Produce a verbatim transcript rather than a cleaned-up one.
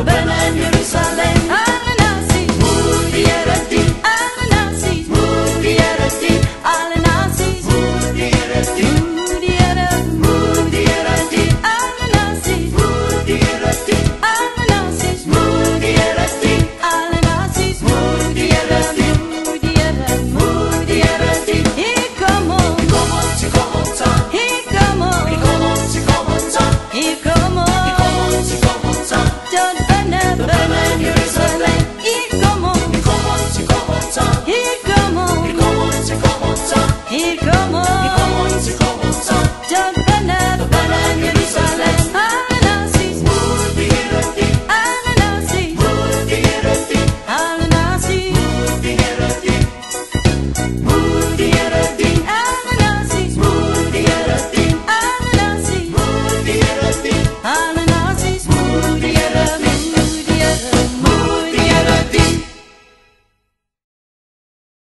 molto bene Gerusalemme. alle nazi, Moody R T, alle nazi, Moody R T, alle nazi, Moody R T, Moody era, Moody R T, alle nazi, Moody R T, alle nazi, Moody R T, alle nazi, Moody R T, Moody era, Moody R T. Here come on, Come on, to come on, time. here come on, Come on, to come on, time. here come Come on, on, to come on, time. don't